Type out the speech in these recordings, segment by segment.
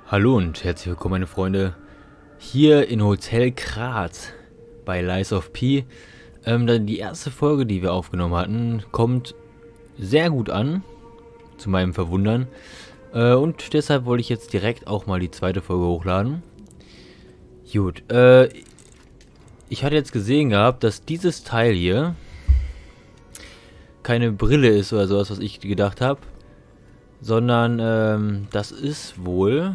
Hallo und herzlich willkommen, meine Freunde, hier in Hotel Krat bei Lies of P. Die erste Folge, die wir aufgenommen hatten, kommt sehr gut an, zu meinem Verwundern. Und deshalb wollte ich jetzt direkt auch mal die zweite Folge hochladen. Gut, ich hatte jetzt gesehen gehabt, dass dieses Teil hier keine Brille ist oder sowas, was ich gedacht habe, sondern das ist wohl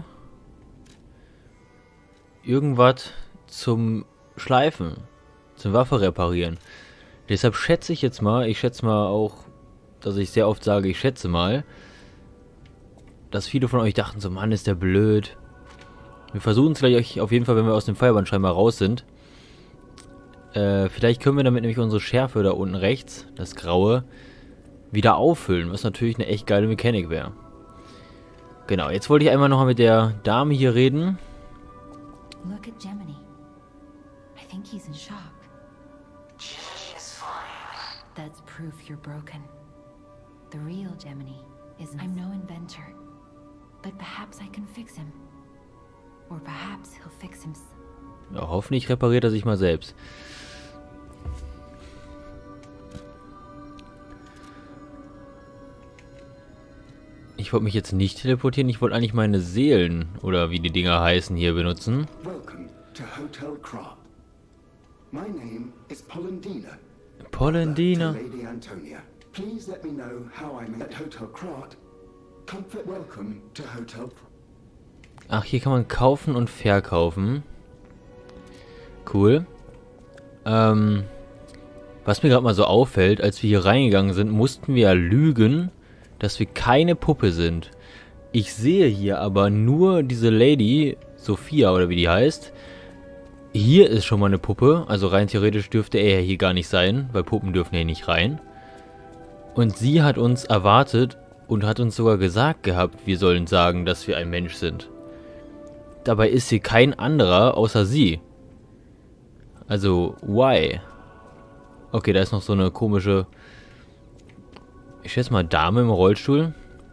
irgendwas zum Schleifen, zum Waffe reparieren. Deshalb schätze ich jetzt mal, auch, dass ich sehr oft sage, ich schätze mal, dass viele von euch dachten so, Mann, ist der blöd. Wir versuchen es gleich auf jeden Fall, wenn wir aus dem Feuerbahnschein mal raus sind. Vielleicht können wir damit nämlich unsere Schärfe da unten rechts, das Graue, wieder auffüllen, was natürlich eine echt geile Mechanik wäre. Genau, jetzt wollte ich einmal noch mal mit der Dame hier reden. Look at Gemini. I think he's in shock. She's fine. That's proof you're broken. The real Gemini isn't. I'm no inventor. But perhaps I can fix him. Or perhaps he'll fix himself. Ja, hoffentlich repariert er sich mal selbst. Ich wollte mich jetzt nicht teleportieren, ich wollte eigentlich meine Seelen, oder wie die Dinger heißen, hier benutzen. Welcome to Hotel Krat. My name is Polendina. Polendina. Lady Antonia. Please let me know how I'm at Hotel Krat. Comfort welcome to Hotel Krat. Ach, hier kann man kaufen und verkaufen. Cool. Was mir gerade mal so auffällt, als wir hier reingegangen sind, mussten wir ja lügen, dass wir keine Puppe sind. Ich sehe hier aber nur diese Lady, Sophia oder wie die heißt. Hier ist schon mal eine Puppe, also rein theoretisch dürfte er ja hier gar nicht sein, weil Puppen dürfen hier nicht rein. Und sie hat uns erwartet und hat uns sogar gesagt gehabt, wir sollen sagen, dass wir ein Mensch sind. Dabei ist hier kein anderer außer sie. Also, why? Okay, da ist noch so eine komische, ich schätze mal, Dame im Rollstuhl.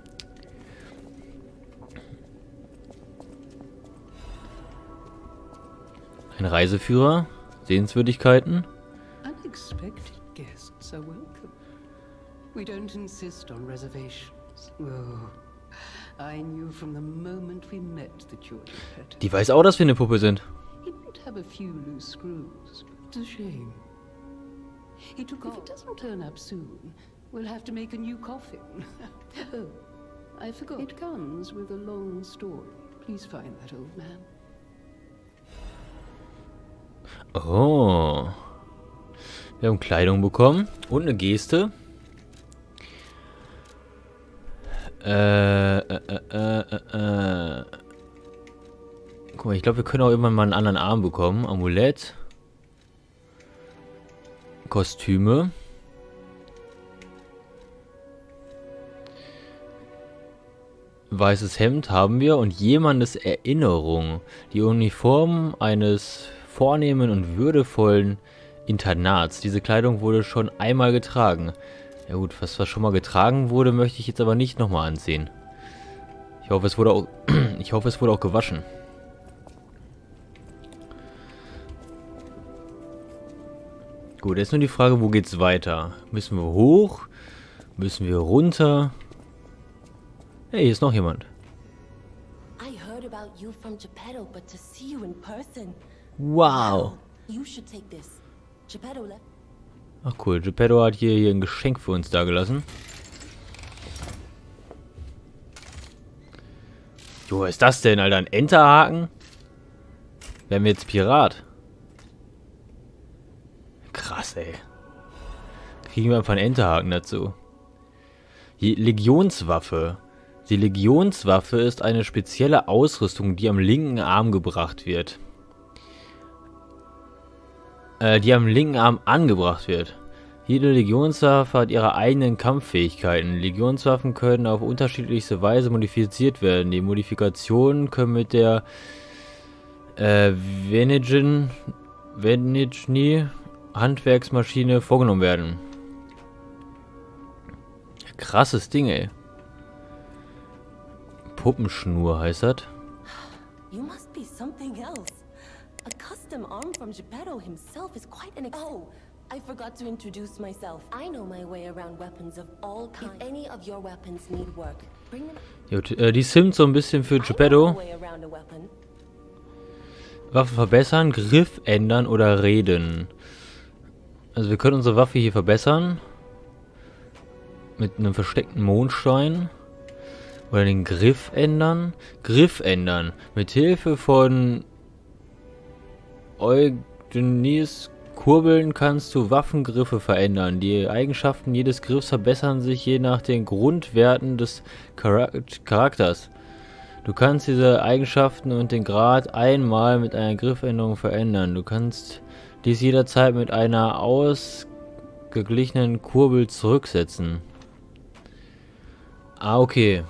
Ein Reiseführer. Sehenswürdigkeiten. Unexpected guests are welcome. We don't insist on reservations. Oh, I knew from the moment we met that you're Geppetto. Die weiß auch, dass wir eine Puppe sind. He did have a few loose screws. It's a shame. He took off. If it doesn't turn up soon, we'll have to make a new coffin. Oh, I forgot. It comes with a long story. Please find that old man. Oh. Wir haben Kleidung bekommen und eine Geste. Guck mal, ich glaube, wir können auch irgendwann mal einen anderen Arm bekommen. Amulett. Kostüme. Weißes Hemd haben wir und jemandes Erinnerung. Die Uniform eines vornehmen und würdevollen Internats. Diese Kleidung wurde schon einmal getragen. Ja gut, was schon mal getragen wurde, möchte ich jetzt aber nicht nochmal ansehen. Ich hoffe, es wurde auch gewaschen. Gut, jetzt nur die Frage, wo geht's weiter? Müssen wir hoch? Müssen wir runter? Hey, hier ist noch jemand. I heard about you from Geppetto, but to see you in person. Wow. You should take this. Geppetto left. Ach cool, Geppetto hat hier ein Geschenk für uns dagelassen. Jo, was ist das denn, Alter? Ein Enterhaken? Wären wir jetzt Pirat? Krass, ey. Kriegen wir einfach einen Enterhaken dazu. Die Legionswaffe. Die Legionswaffe ist eine spezielle Ausrüstung, die am linken Arm gebracht wird. Die am linken Arm angebracht wird. Jede Legionswaffe hat ihre eigenen Kampffähigkeiten. Legionswaffen können auf unterschiedlichste Weise modifiziert werden. Die Modifikationen können mit der Venigni Handwerksmaschine vorgenommen werden. Krasses Ding, ey. Puppenschnur heißt das. You must be something else. A custom arm from Geppetto himself is quite an Oh, I forgot to introduce myself. I know my way around weapons of all kinds. If any of your weapons need work, bring them. Gut, die Sims so ein bisschen für Geppetto. Waffe verbessern, Griff ändern oder reden. Also wir können unsere Waffe hier verbessern. Mit einem versteckten Mondstein. Oder den Griff ändern. Griff ändern. Mit Hilfe von Eugenies Kurbeln kannst du Waffengriffe verändern. Die Eigenschaften jedes Griffs verbessern sich je nach den Grundwerten des Charakters. Du kannst diese Eigenschaften und den Grad einmal mit einer Griffänderung verändern. Du kannst dies jederzeit mit einer ausgeglichenen Kurbel zurücksetzen. Ah, okay.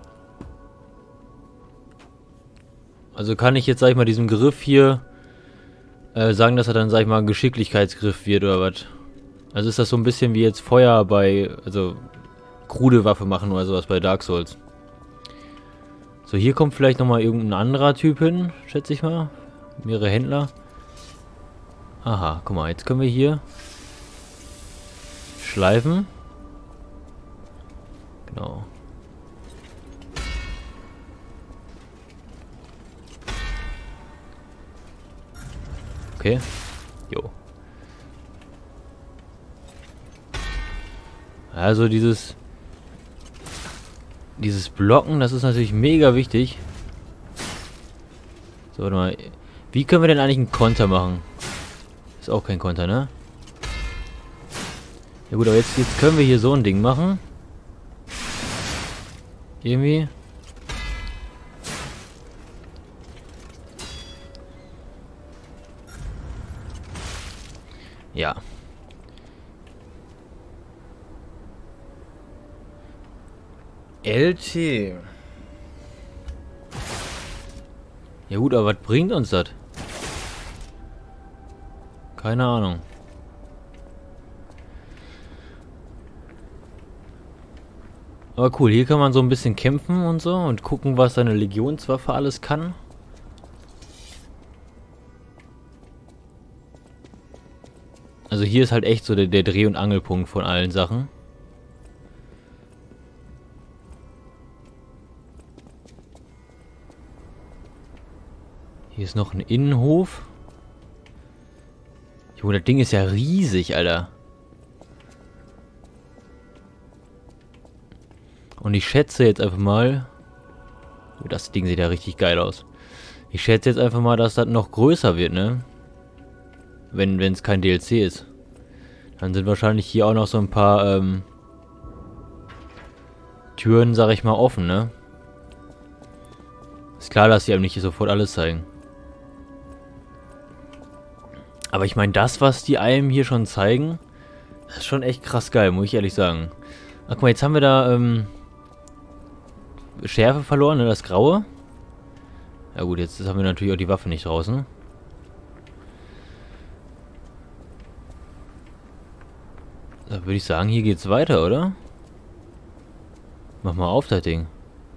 Also kann ich jetzt, sag ich mal, diesem Griff hier sagen, dass er dann, sag ich mal, ein Geschicklichkeitsgriff wird oder was? Also ist das so ein bisschen wie jetzt Feuer bei, also krude Waffe machen oder sowas bei Dark Souls. So, hier kommt vielleicht nochmal irgendein anderer Typ hin, schätze ich mal. Mehrere Händler. Aha, guck mal, jetzt können wir hier schleifen. Genau. Okay. Jo. Also dieses Blocken, das ist natürlich mega wichtig. So, warte mal. Wie können wir denn eigentlich einen Konter machen? Ist auch kein Konter, ne? Ja gut, aber jetzt können wir hier so ein Ding machen. Irgendwie. Ja. LT. Ja gut, aber was bringt uns das? Keine Ahnung. Aber cool, hier kann man so ein bisschen kämpfen und so und gucken, was seine Legionswaffe alles kann. Also hier ist halt echt so der Dreh- und Angelpunkt von allen Sachen. Hier ist noch ein Innenhof. Junge, das Ding ist ja riesig, Alter. Und ich schätze jetzt einfach mal... Das Ding sieht ja richtig geil aus. Ich schätze jetzt einfach mal, dass das noch größer wird, ne? Wenn es kein DLC ist. Dann sind wahrscheinlich hier auch noch so ein paar Türen, sag ich mal, offen, ne? Ist klar, dass sie einem nicht sofort alles zeigen. Aber ich meine, das, was die einem hier schon zeigen, das ist schon echt krass geil, muss ich ehrlich sagen. Ach guck mal, jetzt haben wir da Schärfe verloren, ne? Das Graue. Ja gut, jetzt haben wir natürlich auch die Waffe nicht draußen. Da würde ich sagen, hier geht's weiter, oder? Mach mal auf, das Ding.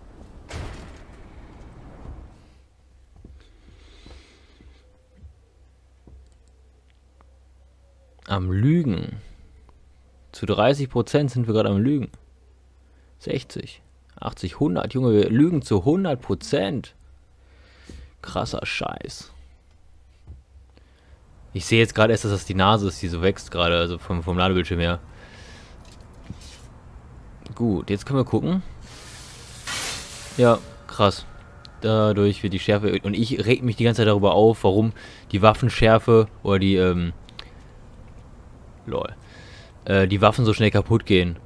Am Lügen. Zu 30% sind wir gerade am Lügen. 60, 80, 100. Junge, wir lügen zu 100%. Krasser Scheiß. Ich sehe jetzt gerade erst, dass das die Nase ist, die so wächst gerade, also vom Ladebildschirm her. Gut, jetzt können wir gucken. Ja, krass. Dadurch wird die Schärfe... Und ich reg mich die ganze Zeit darüber auf, warum die Waffenschärfe oder die, die Waffen so schnell kaputt gehen.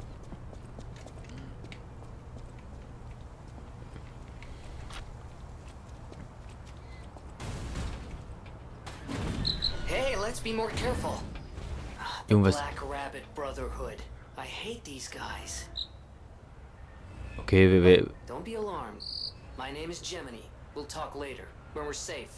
Hey, let's be more careful. Junge, was... Black Rabbit Brotherhood. I hate these guys. Okay, wir... Don't be alarmed. My name is Gemini. We'll talk later, when we're safe.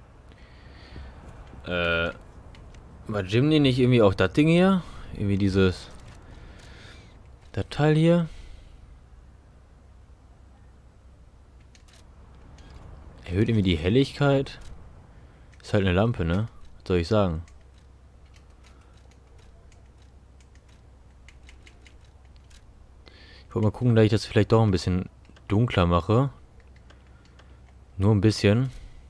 War Jimny nicht irgendwie auch das Ding hier? Irgendwie dieses... Das Teil hier? Erhöht irgendwie die Helligkeit. Ist halt eine Lampe, ne? Was soll ich sagen? Ich wollte mal gucken, dass ich das vielleicht doch ein bisschen dunkler mache. Nur ein bisschen.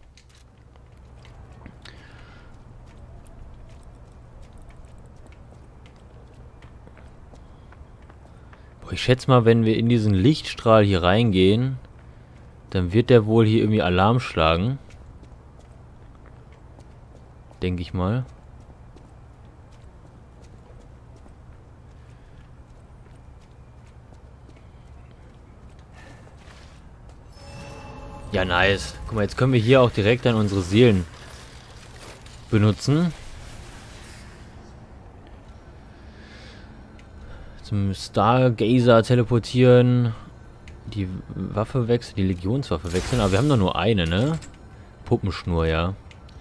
Boah, ich schätze mal, wenn wir in diesen Lichtstrahl hier reingehen, dann wird der wohl hier irgendwie Alarm schlagen. Denke ich mal. Ja, nice. Guck mal, jetzt können wir hier auch direkt dann unsere Seelen benutzen. Zum Stargazer teleportieren. Die Waffe wechseln, die Legionswaffe wechseln. Aber wir haben doch nur eine, ne? Puppenschnur, ja.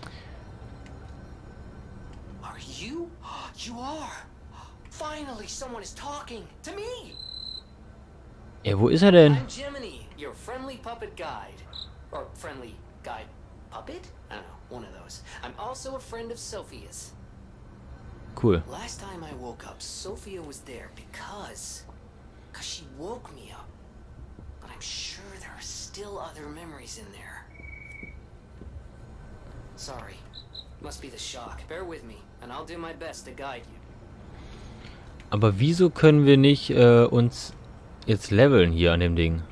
Are you? You are. Finally, someone is talking to me. Ja, wo ist er denn? I'm Jiminy, your friendly puppet guide. Or friendly guide puppet? I don't know, one of those. I'm also a friend of Sophia's. Cool. Last time I woke up, Sophia was there because she woke me up. But I'm sure there are still other memories in there. Sorry. Must be the shock. Bear with me, and I'll do my best to guide you. Aber wieso können wir nicht uns jetzt leveln hier an dem Ding?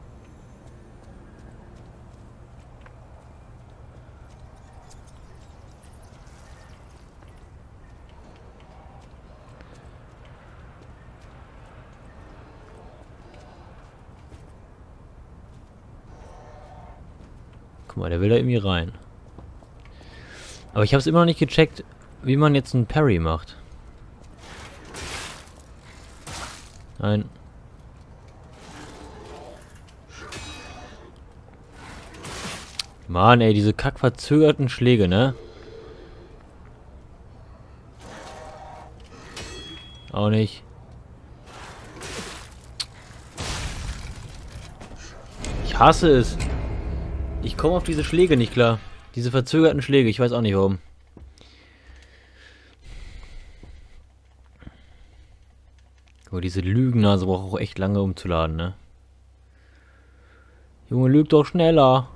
Guck mal, der will da irgendwie rein. Aber ich habe es immer noch nicht gecheckt, wie man jetzt einen Parry macht. Nein. Mann, ey, diese kackverzögerten Schläge, ne? Auch nicht. Ich hasse es. Ich komme auf diese Schläge nicht klar. Diese verzögerten Schläge, ich weiß auch nicht warum. Aber diese Lügennase braucht auch echt lange umzuladen, ne? Junge, lüg doch schneller.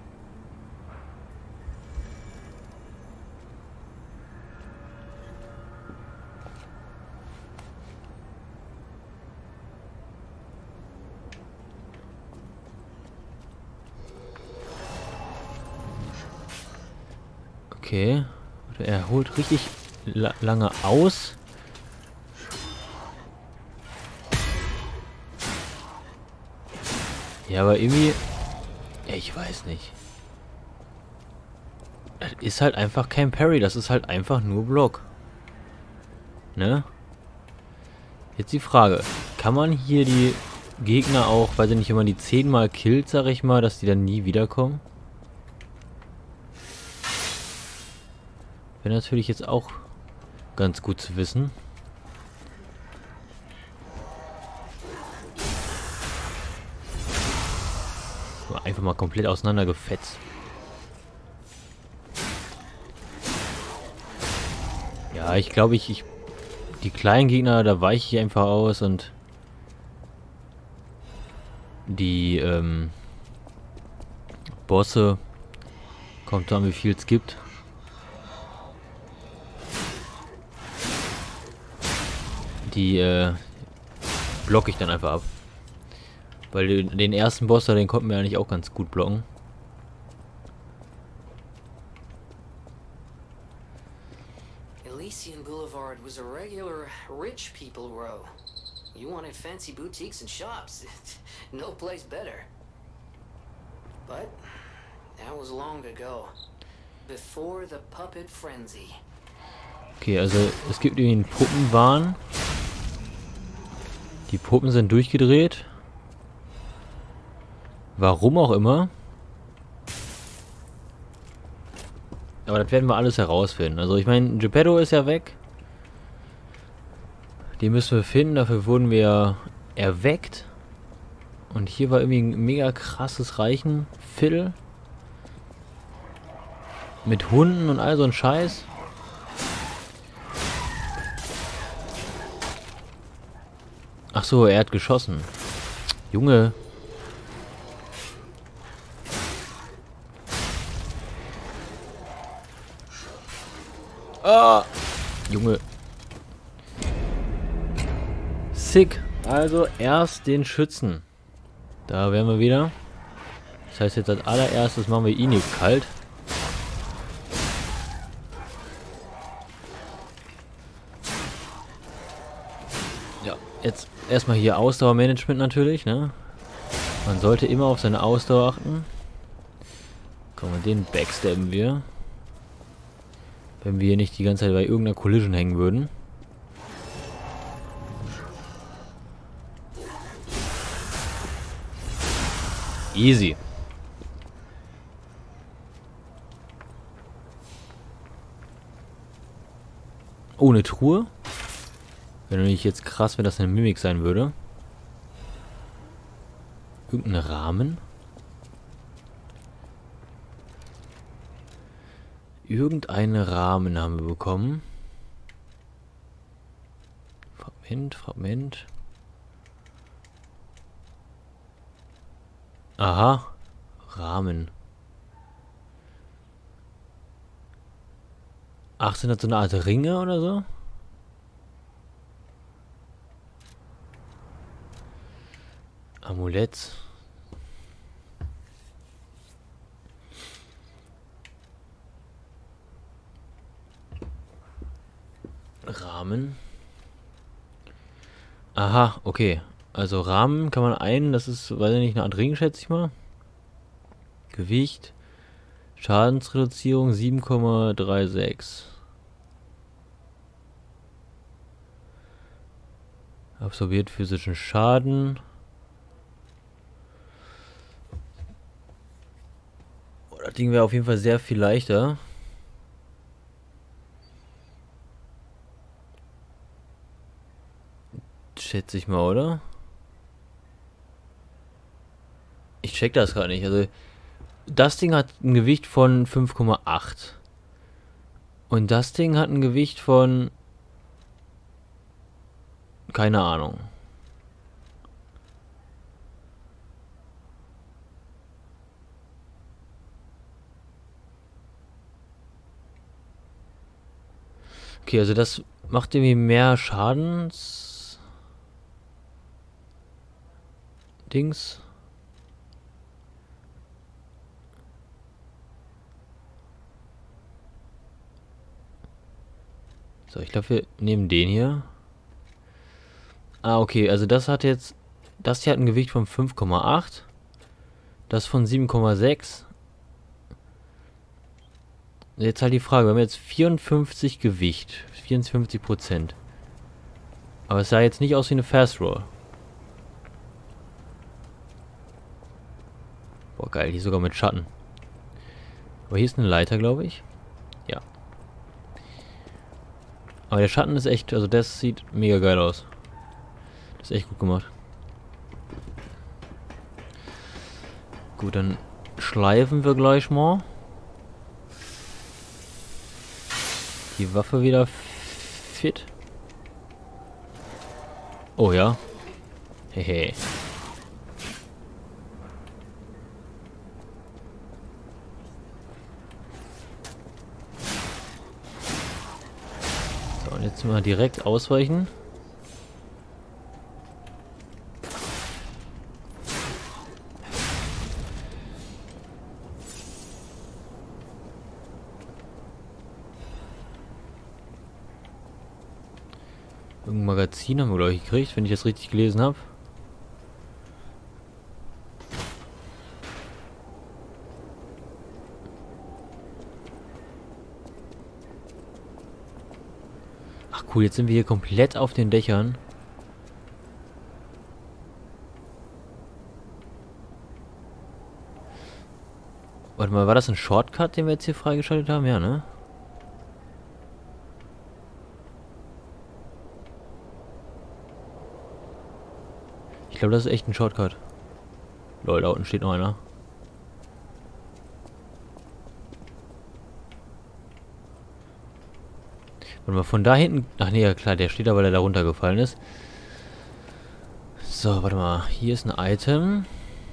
Okay. Er holt richtig lange aus. Ja, aber irgendwie... Ja, ich weiß nicht. Das ist halt einfach kein Parry. Das ist halt einfach nur Block. Ne? Jetzt die Frage. Kann man hier die Gegner auch, weiß ich nicht, wenn man die 10-mal killt, sag ich mal, dass die dann nie wiederkommen? Wäre natürlich jetzt auch ganz gut zu wissen. Einfach mal komplett auseinandergefetzt. Ja, ich glaube, die kleinen Gegner, da weiche ich einfach aus und die Bosse, kommt dann, wie viel es gibt. Die blocke ich dann einfach ab. Weil den ersten Boss, den konnten wir eigentlich auch ganz gut blocken. Elysian Boulevard was a regular rich people row. You wanted fancy boutiques and shops. No place better. But that was long ago. Before the puppet frenzy. Okay, also es gibt irgendwie einen Puppenwahn. Die Puppen sind durchgedreht. Warum auch immer. Aber das werden wir alles herausfinden. Also ich meine, Geppetto ist ja weg. Die müssen wir finden. Dafür wurden wir erweckt. Und hier war irgendwie ein mega krasses Reichenviertel. Mit Hunden und all so ein Scheiß. Ach so, er hat geschossen. Junge. Ah! Junge. Sick. Also erst den Schützen. Da wären wir wieder. Das heißt jetzt als allererstes machen wir ihn jetzt kalt. Ja, jetzt erstmal hier Ausdauermanagement natürlich, ne? Man sollte immer auf seine Ausdauer achten. Komm, und den backstabben wir. Wenn wir hier nicht die ganze Zeit bei irgendeiner Collision hängen würden. Easy. Ohne Truhe. Wäre natürlich jetzt krass, wenn das eine Mimik sein würde. Irgendein Rahmen. Irgendeinen Rahmen haben wir bekommen. Fragment. Aha. Rahmen. Ach, sind das so eine Art Ringe oder so? Amulett. Rahmen. Aha, okay. Also Rahmen kann man das ist, weiß ich nicht, eine Art Ring, schätze ich mal. Gewicht. Schadensreduzierung 7,36. Absorbiert physischen Schaden. Oh, das Ding wäre auf jeden Fall sehr viel leichter. Schätze ich mal, oder? Ich check das gerade nicht. Also, das Ding hat ein Gewicht von 5,8. Und das Ding hat ein Gewicht von... keine Ahnung. Okay, also das macht irgendwie mehr Schadens... Dings. So, ich glaube, wir nehmen den hier. Ah, okay, also das hat jetzt... Das hier hat ein Gewicht von 5,8. Das von 7,6. Jetzt halt die Frage, wir haben jetzt 54 Gewicht. 54%. Aber es sah jetzt nicht aus wie eine Fast Roll. Boah, geil, hier sogar mit Schatten. Aber hier ist eine Leiter, glaube ich. Ja. Aber der Schatten ist echt, also das sieht mega geil aus. Das ist echt gut gemacht. Gut, dann schleifen wir gleich mal. Die Waffe wieder fit. Oh ja. Hehe. So, und jetzt mal direkt ausweichen. Irgendein Magazin haben wir, glaube ich, gekriegt, wenn ich das richtig gelesen habe. Ach cool, jetzt sind wir hier komplett auf den Dächern. Warte mal, war das ein Shortcut, den wir jetzt hier freigeschaltet haben? Ja, ne? Ich glaube, das ist echt ein Shortcut. Lol, da unten steht noch einer. Und mal von da hinten... Ach nee, ja klar, der steht da, weil er da runtergefallen ist. So, warte mal. Hier ist ein Item.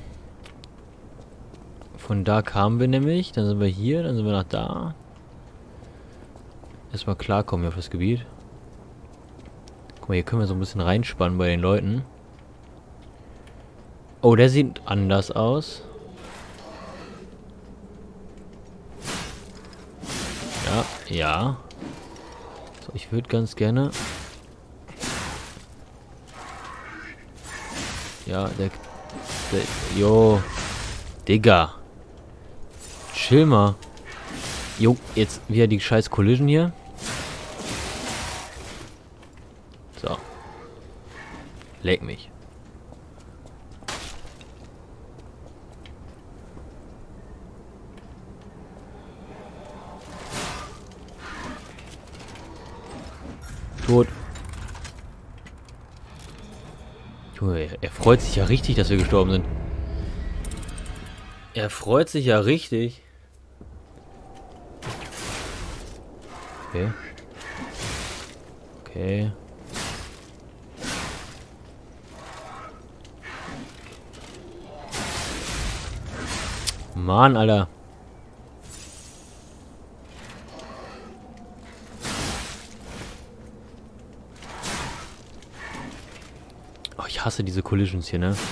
Von da kamen wir nämlich. Dann sind wir hier, dann sind wir nach da. Erstmal klarkommen hier auf das Gebiet. Guck mal, hier können wir so ein bisschen reinspannen bei den Leuten. Oh, der sieht anders aus. Ja, ja. So, ich würde ganz gerne... Ja, der... Jo. Digga. Chill mal. Jo, jetzt wieder die scheiß Collision hier. So. Leck mich. Tot. Junge, er freut sich ja richtig, dass wir gestorben sind. Er freut sich ja richtig. Okay. Okay. Mann, Alter. Oh, ich hasse diese Collisions hier, ne?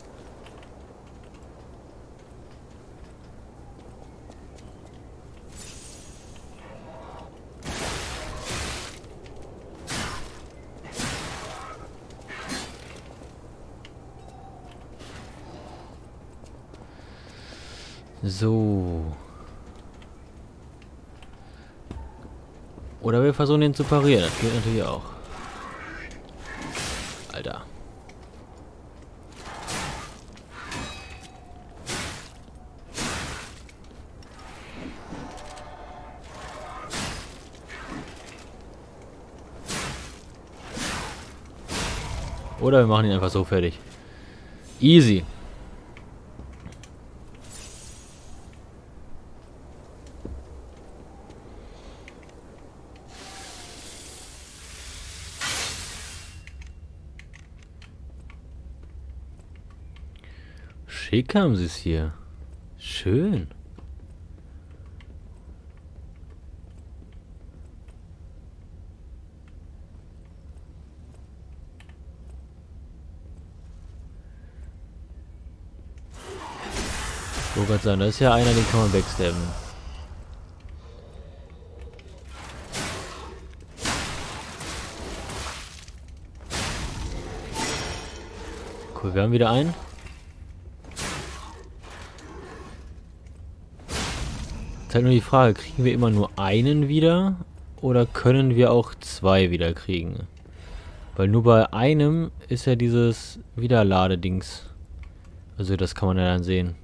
So. Oder wir versuchen den zu parieren. Das geht natürlich auch. Alter. Oder wir machen ihn einfach so fertig. Easy. Schick haben sie es hier. Schön. So Gott sein, das ist ja einer, den kann man backstabben. Cool, wir haben wieder einen. Ist halt nur die Frage, kriegen wir immer nur einen wieder oder können wir auch zwei wieder kriegen? Weil nur bei einem ist ja dieses Wiederladedings. Also das kann man ja dann sehen.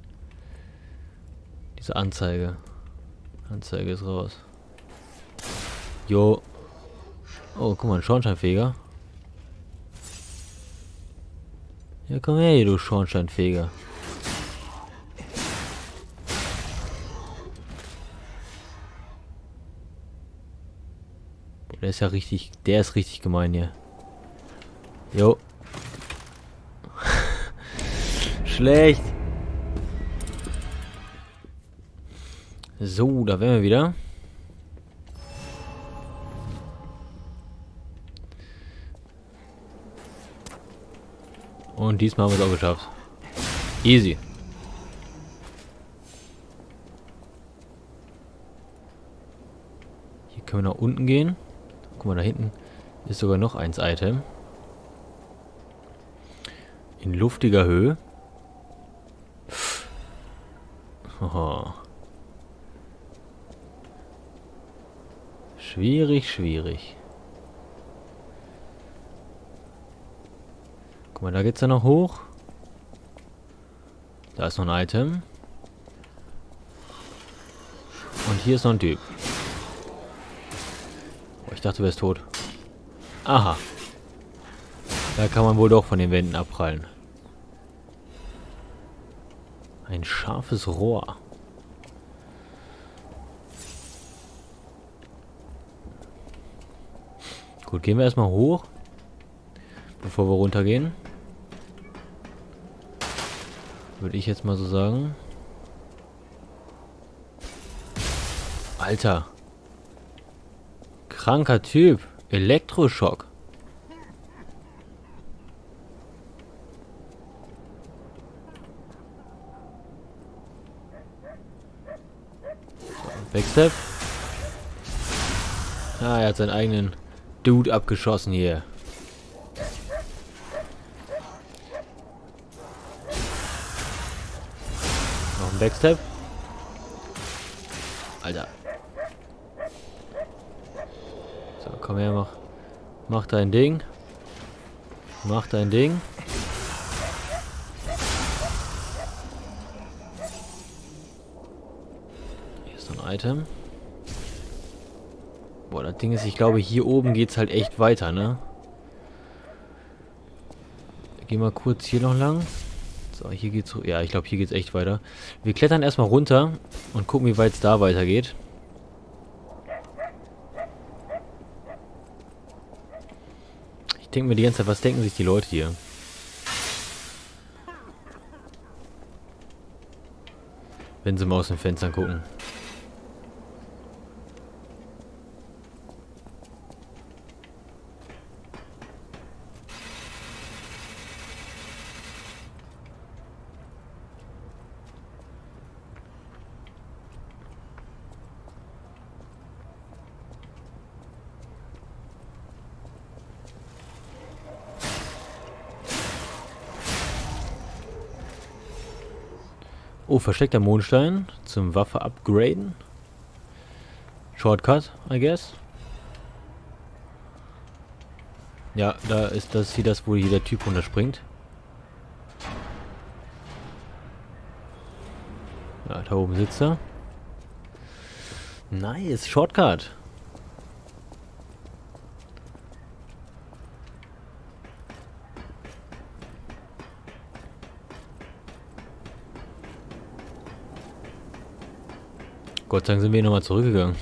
Diese Anzeige. Anzeige ist raus. Jo. Oh, guck mal, ein Schornsteinfeger. Ja, komm her hier, du Schornsteinfeger. Der ist ja richtig, der ist richtig gemein hier. Jo. Schlecht. So, da wären wir wieder. Und diesmal haben wir es auch geschafft. Easy. Hier können wir nach unten gehen. Guck mal, da hinten ist sogar noch eins Item. In luftiger Höhe. Oho. Schwierig, schwierig. Guck mal, da geht's ja noch hoch. Da ist noch ein Item. Und hier ist noch ein Typ. Oh, ich dachte, du wärst tot. Aha. Da kann man wohl doch von den Wänden abprallen. Ein scharfes Rohr. Gut, gehen wir erstmal hoch, bevor wir runtergehen. Würde ich jetzt mal so sagen. Alter. Kranker Typ. Elektroschock. So, Backstep. Ah, er hat seinen eigenen Dude abgeschossen hier. Noch ein Backstep. Alter. So, komm her, mach dein Ding. Mach dein Ding. Hier ist noch ein Item. Boah, das Ding ist, ich glaube, hier oben geht's halt echt weiter, ne? Gehen wir kurz hier noch lang. So, hier geht's... Ja, ich glaube, hier geht's echt weiter. Wir klettern erstmal runter und gucken, wie weit es da weitergeht. Ich denke mir die ganze Zeit, was denken sich die Leute hier? Wenn sie mal aus den Fenstern gucken. Oh, versteckter Mondstein zum Waffe upgraden. Shortcut, I guess. Ja, da ist das hier das, wo hier der Typ runterspringt. Ja, da oben sitzt er. Nice, Shortcut. Gott sei Dank sind wir nochmal zurückgegangen.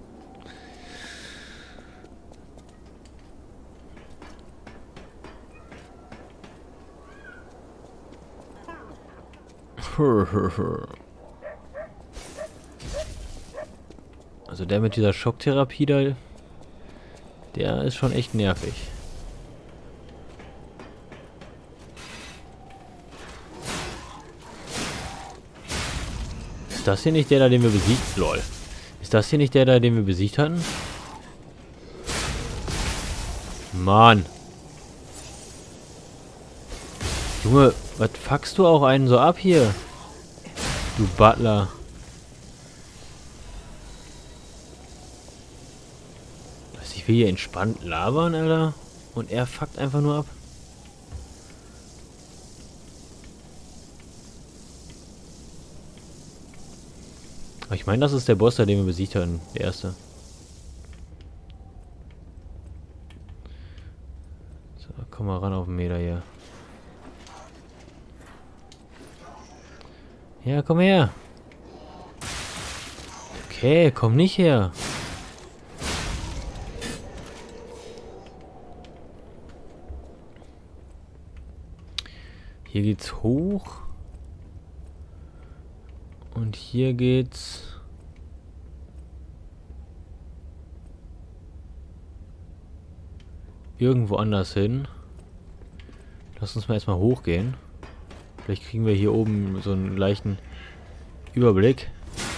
Also der mit dieser Schocktherapie da, der ist schon echt nervig. Ist das hier nicht der da, den wir besiegt? Lol. Ist das hier nicht der da, den wir besiegt hatten? Mann. Junge, was fuckst du auch einen so ab hier? Du Butler. Was, ich will hier entspannt labern, Alter? Und er fuckt einfach nur ab. Aber ich meine, das ist der Boss, den wir besiegt haben. Der erste. So, komm mal ran auf den Meter hier. Ja, komm her. Okay, komm nicht her. Hier geht's hoch. Und hier geht's... irgendwo anders hin. Lass uns mal erstmal hochgehen. Vielleicht kriegen wir hier oben so einen leichten Überblick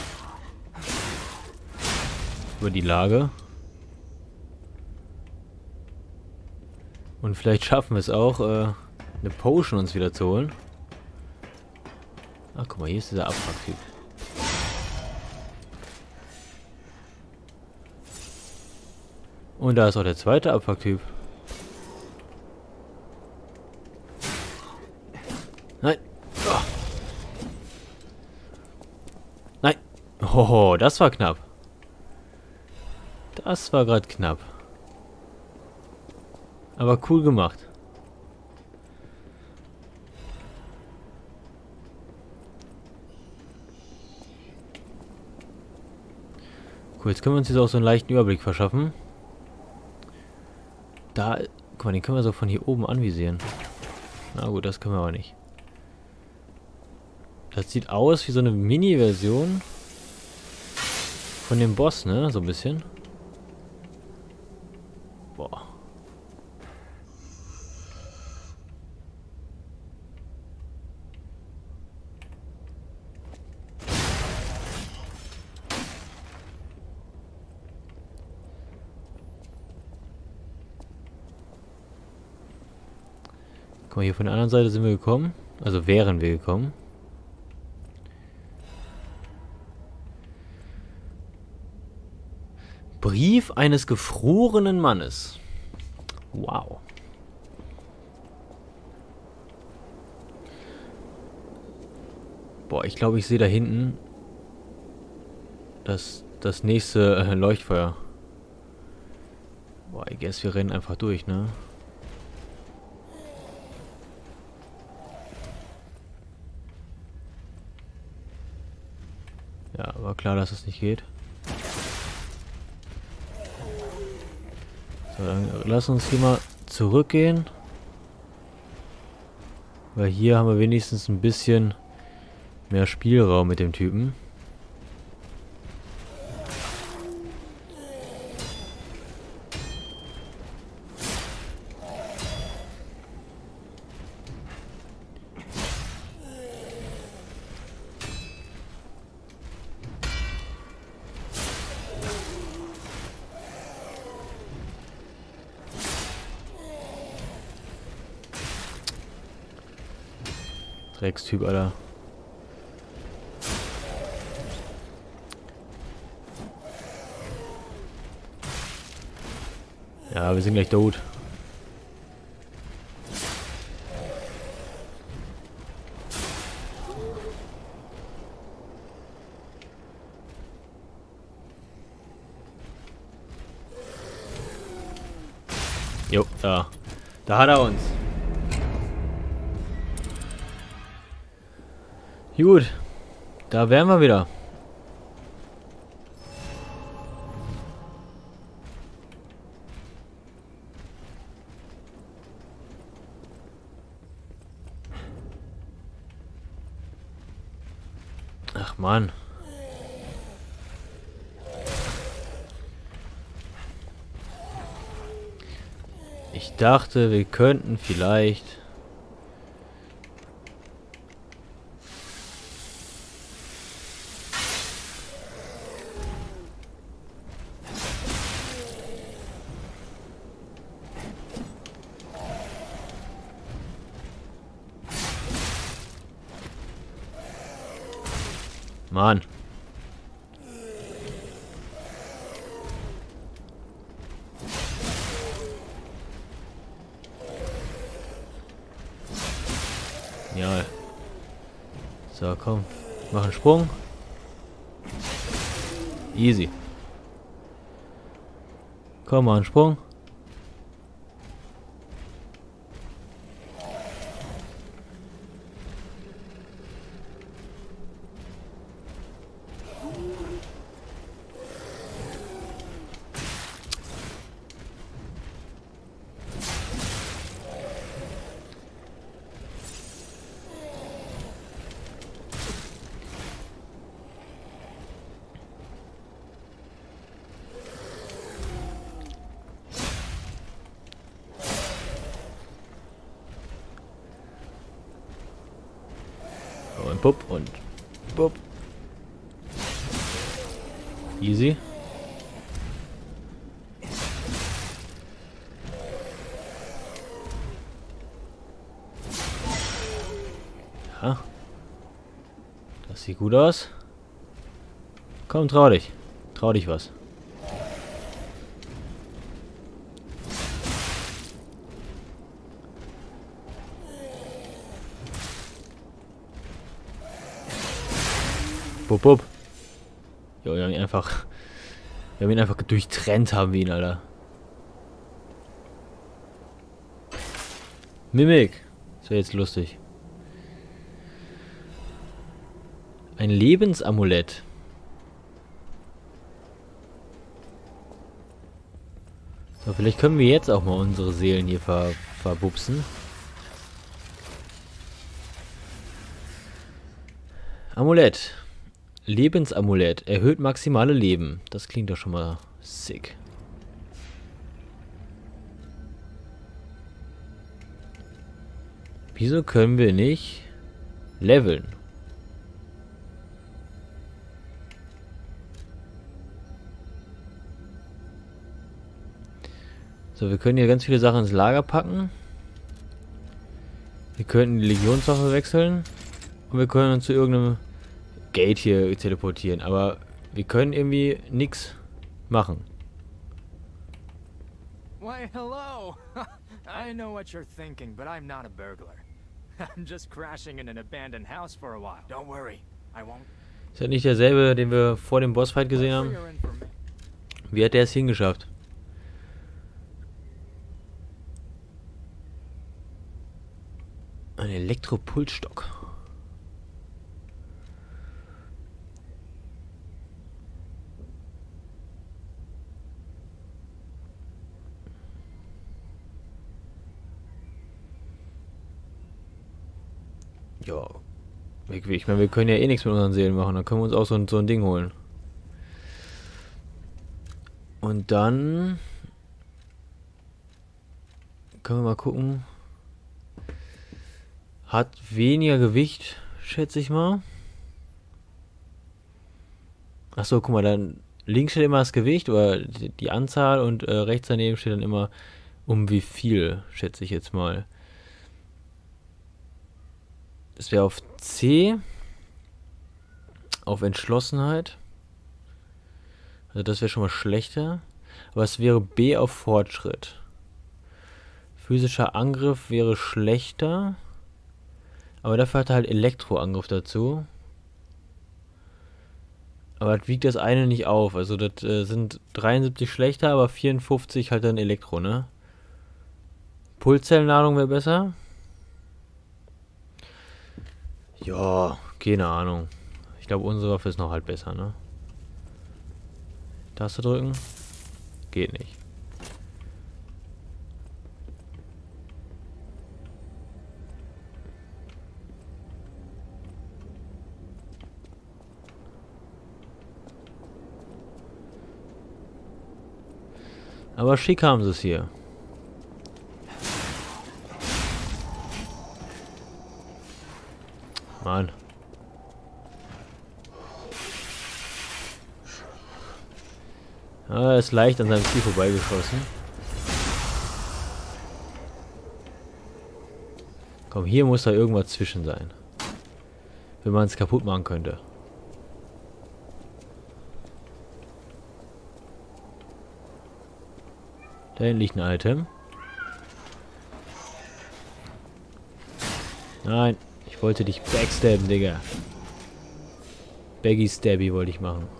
über die Lage. Und vielleicht schaffen wir es auch, eine Potion uns wieder zu holen. Ach, guck mal, hier ist dieser Abfuck-Typ. Und da ist auch der zweite Abfuck-Typ. Nein. Oh. Nein. Oh, das war knapp. Das war gerade knapp. Aber cool gemacht. Cool, jetzt können wir uns jetzt auch so einen leichten Überblick verschaffen. da... Guck mal, den können wir so von hier oben anvisieren. Na gut, das können wir aber nicht. Das sieht aus wie so eine Mini-Version von dem Boss, ne? So ein bisschen. Boah. Guck mal, hier von der anderen Seite sind wir gekommen. Also wären wir gekommen. Brief eines gefrorenen Mannes. Wow. Boah, ich glaube, ich sehe da hinten das nächste Leuchtfeuer. Boah, ich guess, wir rennen einfach durch, ne? Ja, war klar, dass es nicht geht. So, dann lass uns hier mal zurückgehen. Weil hier haben wir wenigstens ein bisschen mehr Spielraum mit dem Typen. Dreckstyp, Alter. Ja, wir sind gleich tot. Jo, da. Da hat er uns. Gut, da wären wir wieder. Ach Mann. Ich dachte, wir könnten vielleicht... Mann. Ja. So, komm. Mach einen Sprung. Easy. Komm, mal einen Sprung. Und bupp und bupp. Easy. Ja. Das sieht gut aus. Komm, trau dich. Trau dich was. Bup, bup. Jo, wir haben ihn einfach... Wir haben ihn einfach durchtrennt, haben wir ihn, Alter. Mimik. Das wäre jetzt lustig. Ein Lebensamulett. So, vielleicht können wir jetzt auch mal unsere Seelen hier verbupsen. Amulett. Lebensamulett. Erhöht maximale Leben. Das klingt doch schon mal sick. Wieso können wir nicht leveln? So, wir können hier ganz viele Sachen ins Lager packen. Wir könnten die Legionswaffe wechseln. Und wir können uns zu irgendeinem Gate hier teleportieren. Aber wir können irgendwie nichts machen. Why, hello! I know what you're thinking, but I'm not a burglar. I'm just crashing in an abandoned house for a while. Don't worry, I won't. Ist ja nicht derselbe, den wir vor dem Bossfight gesehen haben. Wie hat der es hingeschafft? Ein Elektropulsstock. Ja. Ich meine, wir können ja eh nichts mit unseren Seelen machen. Dann können wir uns auch so ein Ding holen. Und dann können wir mal gucken. Hat weniger Gewicht, schätze ich mal. Achso, guck mal, dann links steht immer das Gewicht oder die Anzahl und rechts daneben steht dann immer um wie viel, schätze ich jetzt mal. Das wäre auf C, auf Entschlossenheit. Also das wäre schon mal schlechter. Aber es wäre B auf Fortschritt. Physischer Angriff wäre schlechter. Aber dafür hat er halt Elektroangriff dazu. Aber das wiegt das eine nicht auf. Also das sind 73 schlechter, aber 54 halt dann Elektro, ne? Pulszellenladung wäre besser. Ja, keine Ahnung. Ich glaube, unsere Waffe ist noch halt besser, ne? Taste drücken. Geht nicht. Aber schick haben sie es hier. Mann. Ah, er ist leicht an seinem Ziel vorbeigeschossen. Komm, hier muss da irgendwas zwischen sein. Wenn man es kaputt machen könnte. Da hinten liegt ein Item. Nein, ich wollte dich backstabben, Digga. Baggy Stabby wollte ich machen.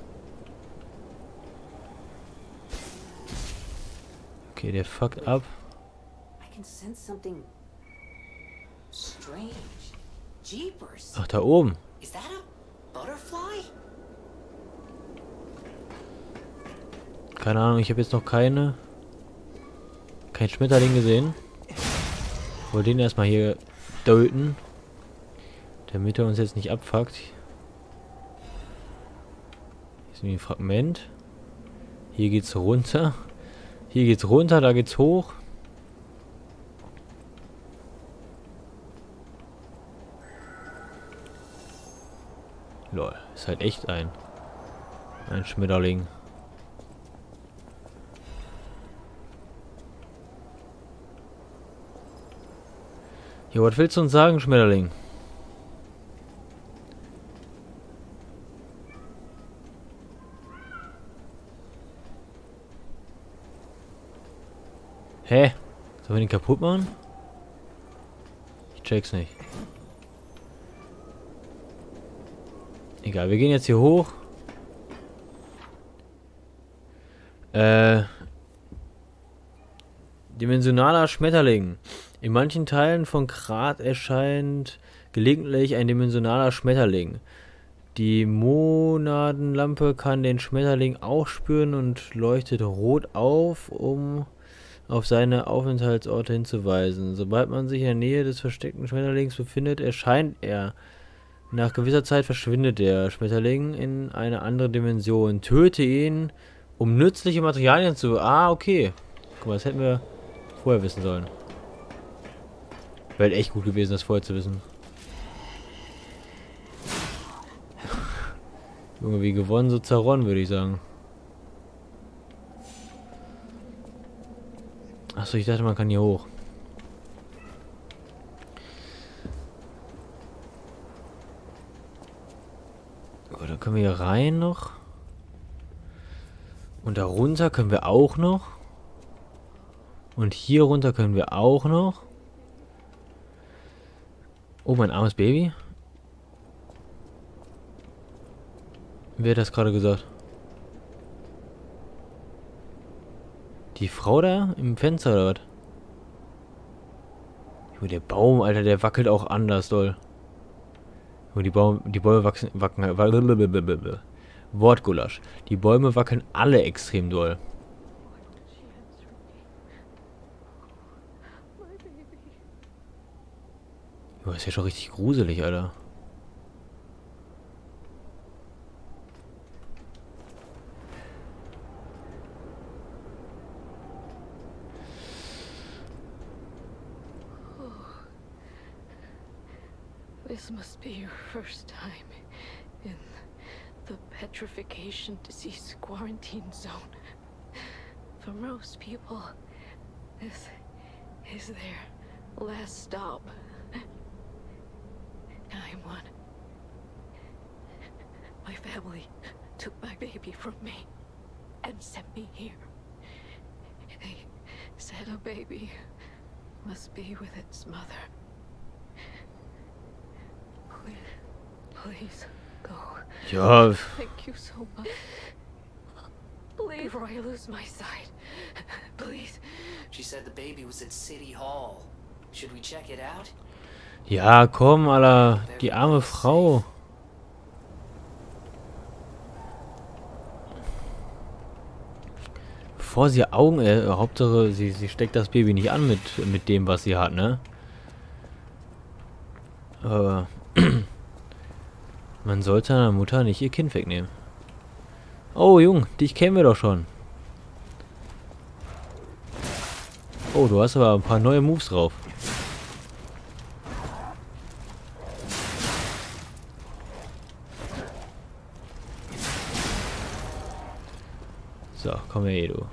Okay, der fuckt ab. I can sense something strange. Jeepers. Ach, da oben. Is that a butterfly? Keine Ahnung, ich habe jetzt noch kein Schmetterling gesehen. Wollte den erstmal hier töten, damit er uns jetzt nicht abfuckt. Hier ist ein Fragment. Hier geht's runter. Hier geht's runter, da geht's hoch. Lol, ist halt echt ein Schmetterling. Jo, was willst du uns sagen, Schmetterling? Hä? Sollen wir den kaputt machen? Ich check's nicht. Egal, wir gehen jetzt hier hoch. Dimensionaler Schmetterling. In manchen Teilen von Krat erscheint gelegentlich ein dimensionaler Schmetterling. Die Monadenlampe kann den Schmetterling auch spüren und leuchtet rot auf, um auf seine Aufenthaltsorte hinzuweisen. Sobald man sich in der Nähe des versteckten Schmetterlings befindet, erscheint er. Nach gewisser Zeit verschwindet der Schmetterling in eine andere Dimension. Töte ihn, um nützliche Materialien zu... Ah, okay. Guck mal, das hätten wir vorher wissen sollen. Wäre echt gut gewesen, das vorher zu wissen. Junge, wie gewonnen, so zerronnen, würde ich sagen. Achso, ich dachte, man kann hier hoch. Oh, dann können wir hier rein noch. Und da runter können wir auch noch. Und hier runter können wir auch noch. Oh, mein armes Baby. Wer hat das gerade gesagt? Die Frau da im Fenster oder was? Junge, der Baum, Alter, der wackelt auch anders doll. Junge, die Bäume wackeln. Wortgulasch. Die Bäume wackeln alle extrem doll. Junge, das ist ja schon richtig gruselig, Alter. This must be your first time in the petrification disease quarantine zone. For most people, this is their last stop. I'm one. My family took my baby from me and sent me here. They said a baby must be with its mother. Please go. Ja. Thank you so much. Please, before I lose my sight. Please. She said the baby was at City Hall. Should we check it out? Ja, komm, Alter. Die arme Frau. Bevor sie Augen... Hauptsache, sie steckt das Baby nicht an mit dem, was sie hat, ne? Aber... Man sollte einer Mutter nicht ihr Kind wegnehmen. Oh, Jung, dich kennen wir doch schon. Oh, du hast aber ein paar neue Moves drauf. So, komm her, du.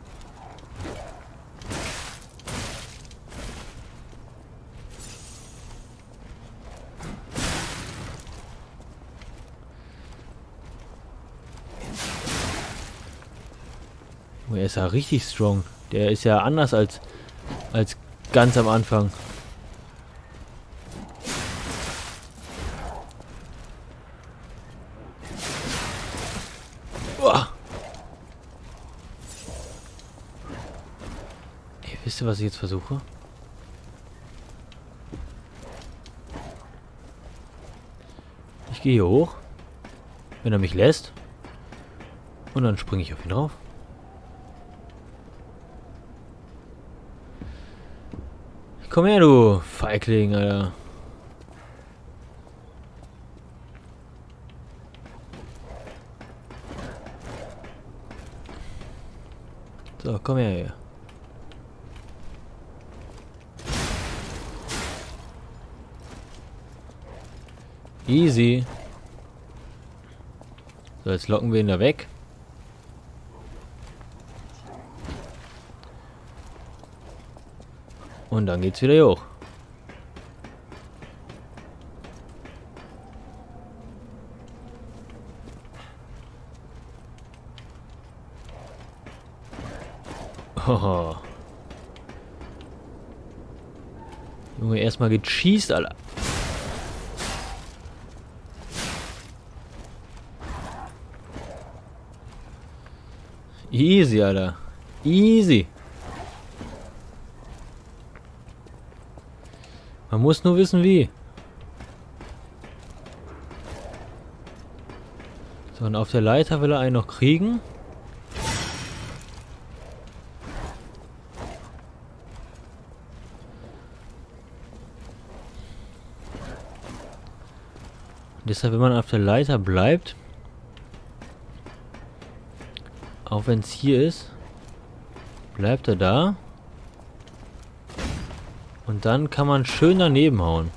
Er ist ja richtig strong. Der ist ja anders als ganz am Anfang. Uah. Ey, wisst ihr, was ich jetzt versuche? Ich gehe hier hoch, wenn er mich lässt. Und dann springe ich auf ihn drauf. Komm her, du Feigling, Alter. So, komm her hier. Easy. So, jetzt locken wir ihn da weg. Und dann geht's wieder hoch. Oh. Junge, erstmal gecheased, Alter. Easy, Alter. Easy. Man muss nur wissen, wie. Und auf der Leiter will er einen noch kriegen. Deshalb, wenn man auf der Leiter bleibt, auch wenn es hier ist, bleibt er da. Und dann kann man schön daneben hauen.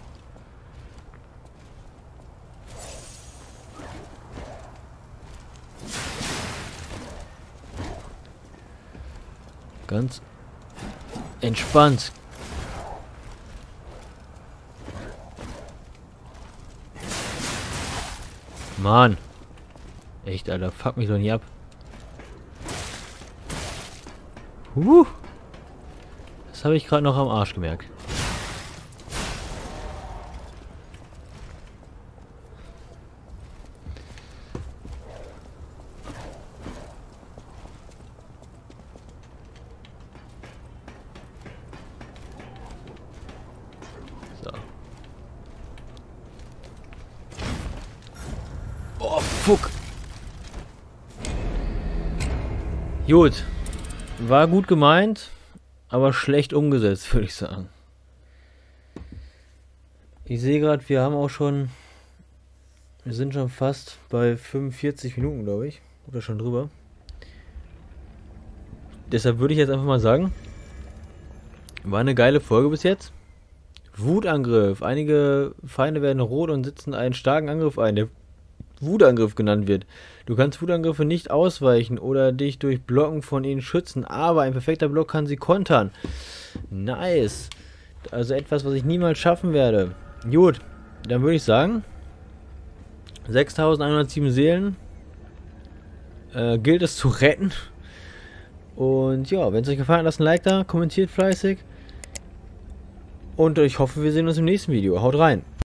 Ganz entspannt. Mann. Echt, Alter. Fuck mich doch nicht ab. Das habe ich gerade noch am Arsch gemerkt. So. Oh, fuck. Gut. War gut gemeint, aber schlecht umgesetzt, würde ich sagen. Ich sehe gerade, wir sind schon fast bei 45 Minuten, glaube ich. Oder schon drüber. Deshalb würde ich jetzt einfach mal sagen, war eine geile Folge bis jetzt. Wutangriff. Einige Feinde werden rot und setzen einen starken Angriff ein, der Wutangriff genannt wird. Du kannst Wutangriffe nicht ausweichen oder dich durch Blocken von ihnen schützen, aber ein perfekter Block kann sie kontern. Nice. Also etwas, was ich niemals schaffen werde. Gut, dann würde ich sagen, 6107 Seelen gilt es zu retten. Und ja, wenn es euch gefallen hat, lasst ein Like da, kommentiert fleißig. Und ich hoffe, wir sehen uns im nächsten Video. Haut rein.